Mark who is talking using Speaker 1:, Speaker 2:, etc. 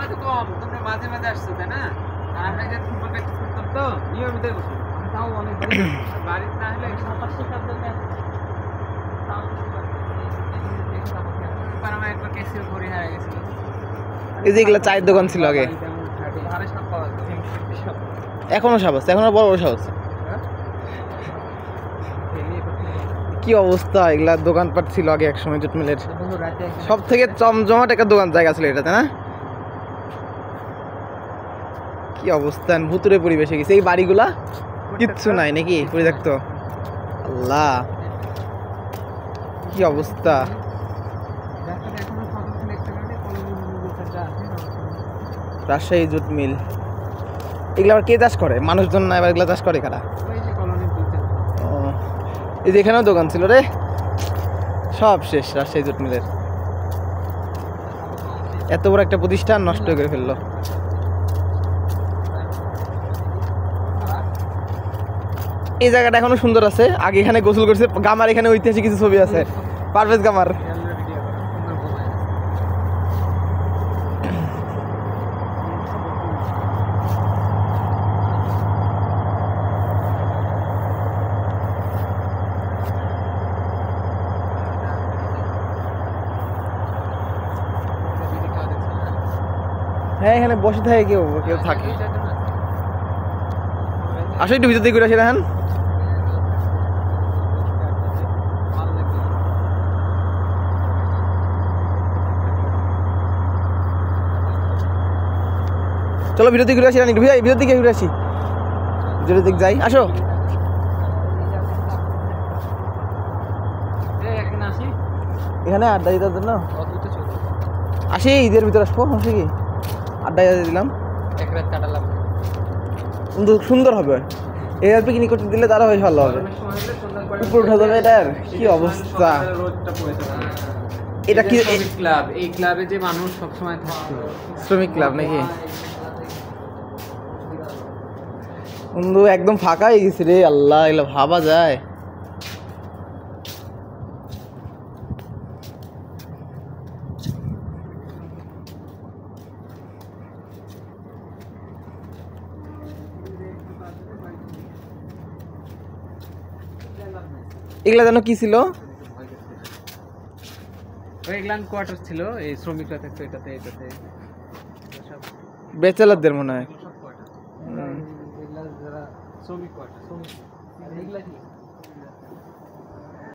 Speaker 1: তো কম, তোমরা মাঝে মাঝে আসছো তাই না? আর আমরা যে ফুটবল প্র্যাকটিস করতাম তো নিয়মিতই বসে, তাও অনেক বাড়িতে না হলে 7-8 টাকার জন্য আমার একবার কেসিও করে হারিয়ে গেছিল।
Speaker 2: এই যে এগুলা চায়ের দোকান ছিল আগে, এখনো সাপ আছে, এখনো বড় বড় সাপ আছে। কি অবস্থা, এগুলা দোকানপাট ছিল আগে এক সময় জুট মিলের সব থেকে জমজমাট একটা দোকান জায়গা ছিল এটাতে না? কি অবস্থান, ভুতুরে পরিবেশে গেছে। এই বাড়িগুলা কিচ্ছু নাই নাকি পড়ে থাকতো? আল্লাহ কি অবস্থা। রাজশাহী জুট মিল, এগুলা আবার কে চাষ করে? মানুষজন না, এবার এগুলা চাষ করে কারা? এই যে এখানেও দোকান ছিল রে, সব শেষ রাজশাহী জুট মিলের। এত বড় একটা প্রতিষ্ঠান নষ্ট করে ফেললো। এই জায়গাটা এখনো সুন্দর আছে, আগে এখানে গোসল করছে গামার, এখানে ঐতিহাসিক কিছু ছবি আছে, পারভেজ গামার। হ্যাঁ এখানে বসে থাকে কেউ কেউ থাকে। আসলে একটু ভিতর দিকে ঘুরে আসি না। চলো ভিতর দিকে ঘুরে আসি, ভিতর দিকে ঘুরে আসি, ভিতর দিকে যাই, আসো। এখানে আড্ডা দিতে জন্য আসি, ঈদের ভিতরে আসবো, হচ্ছে কি আড্ডা দিলাম,
Speaker 1: এক রাত কাটালাম,
Speaker 2: কিন্তু সুন্দর হবে। এর পিকনিক করতে দিলে তারা বেশ ভালো হবে, উপরে উঠা যাবে। এটার কি অবস্থা, এটা কি
Speaker 1: ক্লাব? এই ক্লাবে যে মানুষ সবসময় থাকতো,
Speaker 2: শ্রমিক ক্লাব নাকি? বন্ধু একদম ফাঁকা হয়ে গেছে রে, আল্লাহ এগুলো ভাবা যায়? এগুলা যেন কি ছিল?
Speaker 1: এগুলান কোয়ার্টার ছিল, এই শ্রমিকরা থাকতো এটাতে।
Speaker 2: ব্যাচেলারদের মনে হয়।
Speaker 1: সব কোয়ার্টার, যারা শ্রমিক কোয়ার্টার, শ্রমিক এগুলা কি